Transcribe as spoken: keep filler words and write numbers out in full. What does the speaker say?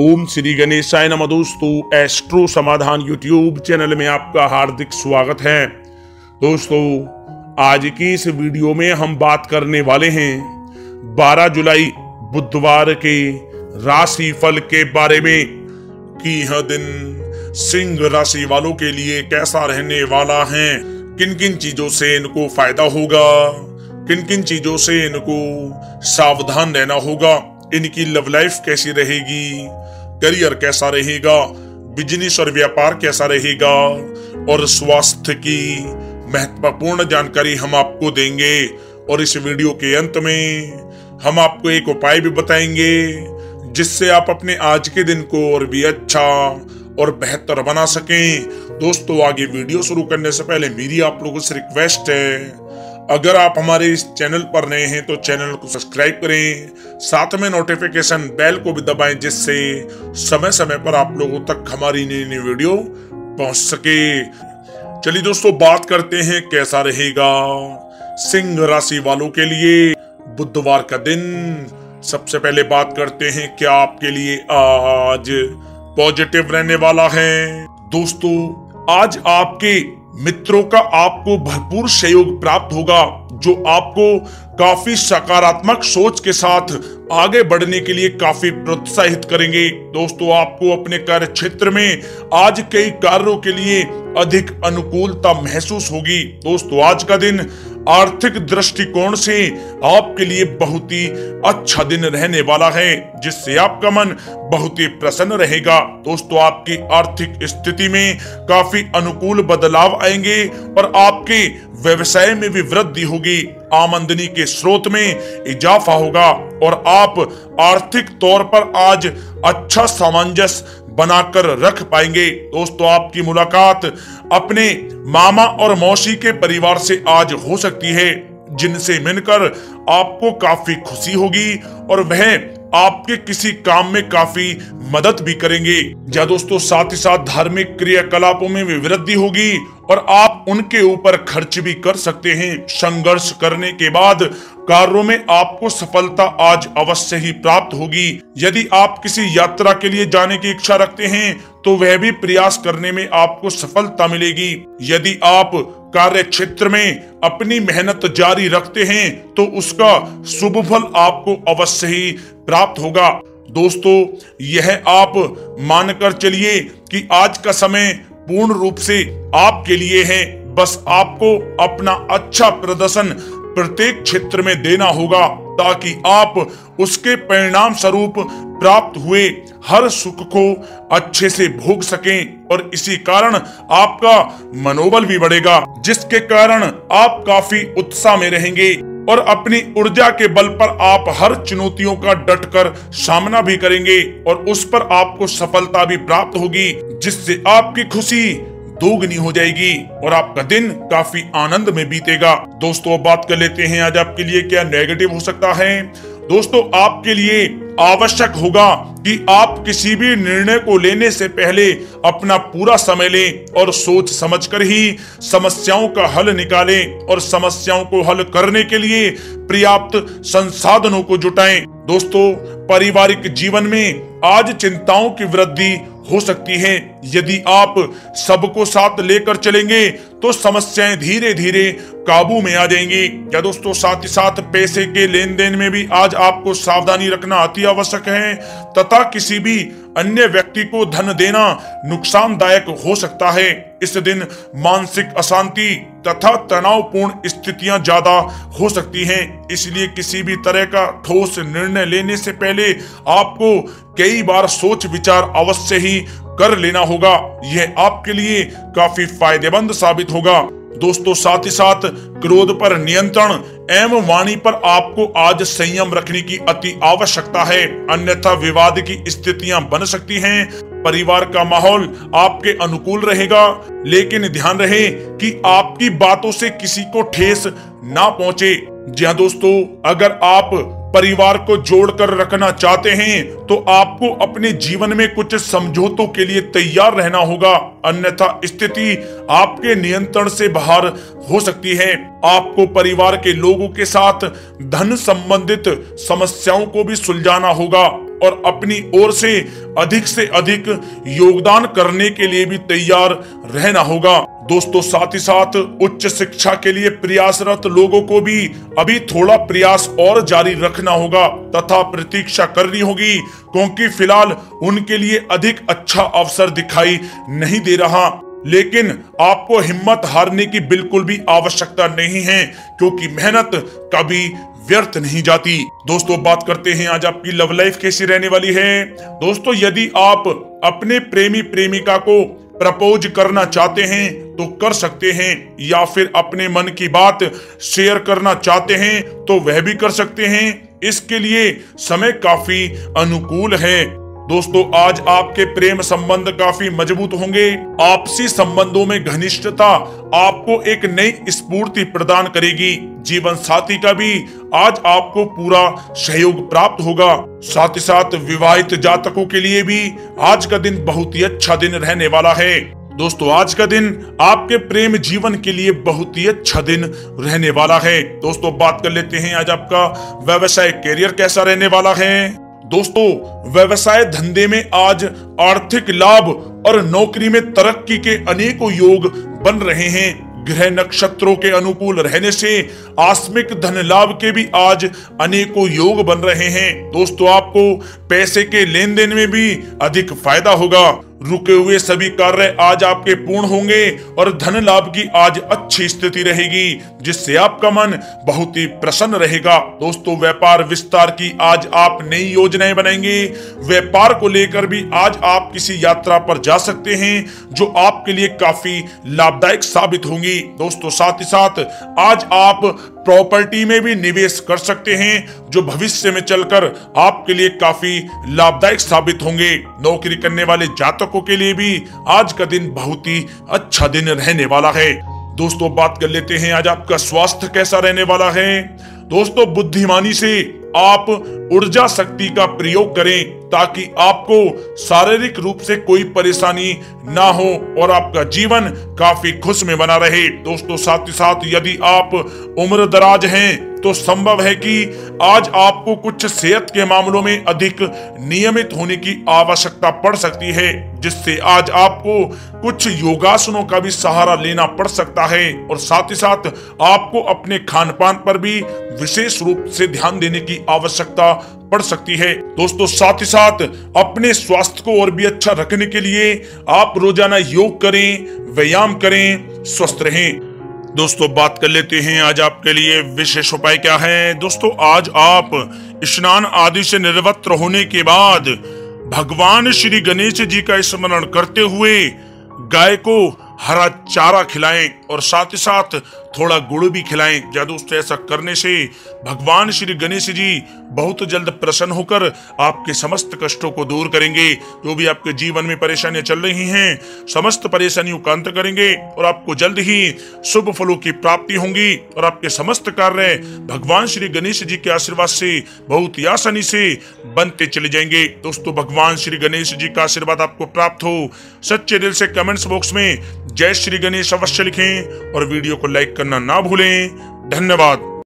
ओम श्री गणेशाय नमः। दोस्तों, एस्ट्रो समाधान यूट्यूब चैनल में आपका हार्दिक स्वागत है। दोस्तों, आज की इस वीडियो में हम बात करने वाले हैं बारह जुलाई बुधवार के राशि फल के बारे में कि यह दिन सिंह राशि वालों के लिए कैसा रहने वाला है, किन किन चीजों से इनको फायदा होगा, किन किन चीजों से इनको सावधान रहना होगा, इनकी लव लाइफ कैसी रहेगी, करियर कैसा रहेगा, बिजनेस और व्यापार कैसा रहेगा और स्वास्थ्य की महत्वपूर्ण जानकारी हम आपको देंगे। और इस वीडियो के अंत में हम आपको एक उपाय भी बताएंगे जिससे आप अपने आज के दिन को और भी अच्छा और बेहतर बना सकें। दोस्तों, आगे वीडियो शुरू करने से पहले मेरी आप लोगों से रिक्वेस्ट है, अगर आप हमारे इस चैनल पर नए हैं तो चैनल को सब्सक्राइब करें, साथ में नोटिफिकेशन बेल को भी दबाएं जिससे समय समय पर आप लोगों तक हमारी नई नई वीडियो पहुंच सके। चलिए दोस्तों, बात करते हैं कैसा रहेगा सिंह राशि वालों के लिए बुधवार का दिन। सबसे पहले बात करते हैं क्या आपके लिए आज पॉजिटिव रहने वाला है। दोस्तों, आज आपके मित्रों का आपको भरपूर सहयोग प्राप्त होगा जो आपको काफी सकारात्मक सोच के साथ आगे बढ़ने के लिए काफी प्रोत्साहित करेंगे। दोस्तों, आपको अपने कार्य क्षेत्र में आज कई कार्यों के लिए अधिक अनुकूलता महसूस होगी। दोस्तों, आज का दिन आर्थिक दृष्टिकोण से आपके लिए बहुत ही अच्छा दिन रहने वाला है जिससे आपका मन बहुत ही प्रसन्न रहेगा। दोस्तों, आपकी आर्थिक स्थिति में काफी अनुकूल बदलाव आएंगे और आपके व्यवसाय में भी वृद्धि होगी, आमदनी के स्रोत में इजाफा होगा और आप आर्थिक तौर पर आज अच्छा सामंजस्य बनाकर रख पाएंगे। दोस्तों, आपकी मुलाकात अपने मामा और मौसी के परिवार से आज हो सकती है जिनसे मिलकर आपको काफी खुशी होगी और वह आपके किसी काम में काफी मदद भी करेंगे। या दोस्तों, साथ ही साथ धार्मिक क्रियाकलापों में भी वृद्धि होगी और आप उनके ऊपर खर्च भी कर सकते हैं। संघर्ष करने के बाद कार्यों में आपको सफलता आज अवश्य ही प्राप्त होगी। यदि आप किसी यात्रा के लिए जाने की इच्छा रखते हैं तो वह भी प्रयास करने में आपको सफलता मिलेगी। यदि आप कार्य क्षेत्र में अपनी मेहनत जारी रखते हैं तो उसका शुभ फल आपको अवश्य ही प्राप्त होगा। दोस्तों, यह आप मानकर चलिए कि आज का समय पूर्ण रूप से आपके लिए है। बस आपको अपना अच्छा प्रदर्शन प्रत्येक क्षेत्र में देना होगा ताकि आप उसके परिणाम स्वरूप प्राप्त हुए हर सुख को अच्छे से भोग सकें और इसी कारण आपका मनोबल भी बढ़ेगा जिसके कारण आप काफी उत्साह में रहेंगे और अपनी ऊर्जा के बल पर आप हर चुनौतियों का डटकर सामना भी करेंगे और उस पर आपको सफलता भी प्राप्त होगी जिससे आपकी खुशी दोगुनी हो जाएगी और आपका दिन काफी आनंद में बीतेगा। दोस्तों, अब बात कर लेते हैं आज आपके लिए क्या नेगेटिव हो सकता है। दोस्तों, आपके लिए आवश्यक होगा कि आप किसी भी निर्णय को लेने से पहले अपना पूरा समय लें और सोच समझकर ही समस्याओं का हल निकालें और समस्याओं को हल करने के लिए पर्याप्त संसाधनों को जुटाएं। दोस्तों, पारिवारिक जीवन में आज चिंताओं की वृद्धि हो सकती है। यदि आप सबको साथ लेकर चलेंगे तो समस्याएं धीरे धीरे काबू में आ जाएंगी। क्या दोस्तों, साथ ही साथ पैसे के लेन देन में भी आज आपको सावधानी रखना अति आवश्यक है तथा किसी भी अन्य व्यक्ति को धन देना नुकसानदायक हो सकता है। इस दिन मानसिक अशांति तथा तनावपूर्ण स्थितियां ज्यादा हो सकती हैं, इसलिए किसी भी तरह का ठोस निर्णय लेने से पहले आपको कई बार सोच विचार अवश्य ही कर लेना होगा। यह आपके लिए काफी फायदेमंद साबित होगा। दोस्तों, साथ ही साथ क्रोध पर नियंत्रण एवं वाणी पर आपको आज संयम रखने की अति आवश्यकता है, अन्यथा विवाद की स्थितियां बन सकती हैं। परिवार का माहौल आपके अनुकूल रहेगा, लेकिन ध्यान रहे कि आपकी बातों से किसी को ठेस ना पहुंचे। जी हाँ दोस्तों, अगर आप परिवार को जोड़कर रखना चाहते हैं तो आपको अपने जीवन में कुछ समझौतों के लिए तैयार रहना होगा, अन्यथा स्थिति आपके नियंत्रण से बाहर हो सकती है। आपको परिवार के लोगों के साथ धन संबंधित समस्याओं को भी सुलझाना होगा और अपनी ओर से अधिक से अधिक योगदान करने के लिए भी तैयार रहना होगा। दोस्तों साथ ही साथ उच्च शिक्षा के लिए प्रयासरत लोगों को भी अभी थोड़ा प्रयास और जारी रखना होगा तथा प्रतीक्षा करनी होगी, क्योंकि फिलहाल उनके लिए अधिक अच्छा अवसर दिखाई नहीं दे रहा। लेकिन आपको हिम्मत हारने की बिल्कुल भी आवश्यकता नहीं है, क्योंकि मेहनत कभी व्यर्थ नहीं जाती। दोस्तों बात करते हैं आज आपकी लव लाइफ कैसी रहने वाली है। दोस्तों यदि आप अपने प्रेमी प्रेमिका को प्रपोज करना चाहते हैं तो कर सकते हैं, या फिर अपने मन की बात शेयर करना चाहते हैं तो वह भी कर सकते हैं। इसके लिए समय काफी अनुकूल है। दोस्तों आज आपके प्रेम संबंध काफी मजबूत होंगे। आपसी संबंधों में घनिष्ठता आपको एक नई स्फूर्ति प्रदान करेगी। जीवन साथी का भी आज आपको पूरा सहयोग प्राप्त होगा। साथ ही साथ विवाहित जातकों के लिए भी आज का दिन बहुत ही अच्छा दिन रहने वाला है। दोस्तों आज का दिन आपके प्रेम जीवन के लिए बहुत ही अच्छा दिन रहने वाला है। दोस्तों बात कर लेते हैं आज आपका व्यवसाय कैरियर कैसा रहने वाला है। दोस्तों व्यवसाय धंधे में आज आर्थिक लाभ और नौकरी में तरक्की के अनेकों योग बन रहे हैं। ग्रह नक्षत्रों के अनुकूल रहने से आकस्मिक धन लाभ के भी आज अनेकों योग बन रहे हैं। दोस्तों आपको पैसे के लेन देन में भी अधिक फायदा होगा। रुके हुए सभी कार्य आज आपके पूर्ण होंगे और धन लाभ की आज अच्छी स्थिति रहेगी, जिससे आपका मन बहुत ही प्रसन्न रहेगा। दोस्तों व्यापार विस्तार की आज आप नई योजनाएं बनाएंगे। व्यापार को लेकर भी आज आप किसी यात्रा पर जा सकते हैं, जो आपके लिए काफी लाभदायक साबित होंगी। दोस्तों साथ ही साथ आज आप प्रॉपर्टी में भी निवेश कर सकते हैं, जो भविष्य में चलकर आपके लिए काफी लाभदायक साबित होंगे। नौकरी करने वाले जातकों के लिए भी आज का दिन बहुत ही अच्छा दिन रहने वाला है। दोस्तों बात कर लेते हैं आज आपका स्वास्थ्य कैसा रहने वाला है। दोस्तों बुद्धिमानी से आप ऊर्जा शक्ति का प्रयोग करें, ताकि आपको शारीरिक रूप से कोई परेशानी ना हो और आपका जीवन काफी खुश में बना रहे। दोस्तों साथ ही साथ यदि आप उम्र दराज हैं तो संभव है कि आज आपको कुछ सेहत के मामलों में अधिक नियमित होने की आवश्यकता पड़ सकती है, जिससे आज आपको कुछ योगासनों का भी सहारा लेना पड़ सकता है। और साथ ही साथ आपको अपने खान पान पर भी विशेष रूप से ध्यान देने की आवश्यकता पड़ सकती है। दोस्तों साथ ही साथ अपने स्वास्थ्य को और भी अच्छा रखने के लिए आप रोजाना योग करें, व्यायाम करें, स्वस्थ रहें। दोस्तों बात कर लेते हैं आज आपके लिए विशेष उपाय क्या है। दोस्तों आज आप स्नान आदि से निवृत्त होने के बाद भगवान श्री गणेश जी का स्मरण करते हुए गाय को हरा चारा खिलाएं और साथ ही साथ थोड़ा गुड़ भी खिलाएं। या दोस्तों ऐसा करने से भगवान श्री गणेश जी बहुत जल्द प्रसन्न होकर आपके समस्त कष्टों को दूर करेंगे। जो भी आपके जीवन में परेशानियां चल रही हैं, समस्त परेशानियों का अंत करेंगे और आपको जल्द ही शुभ फलों की प्राप्ति होंगी और आपके समस्त कार्य भगवान श्री गणेश जी के आशीर्वाद से बहुत ही आसानी से बनते चले जाएंगे। दोस्तों भगवान श्री गणेश जी का आशीर्वाद आपको प्राप्त हो, सच्चे दिल से कमेंट्स बॉक्स में जय श्री गणेश अवश्य लिखें और वीडियो को लाइक करना ना भूलें। धन्यवाद।